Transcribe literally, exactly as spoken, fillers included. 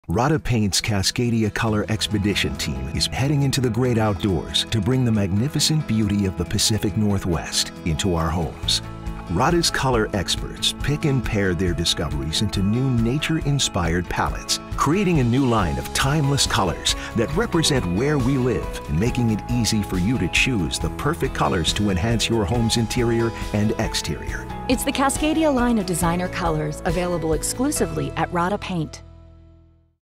Rodda Paint's Cascadia Color Expedition team is heading into the great outdoors to bring the magnificent beauty of the Pacific Northwest into our homes. Rodda's color experts pick and pair their discoveries into new nature-inspired palettes, creating a new line of timeless colors that represent where we live and making it easy for you to choose the perfect colors to enhance your home's interior and exterior. It's the Cascadia line of designer colors available exclusively at Rodda Paint.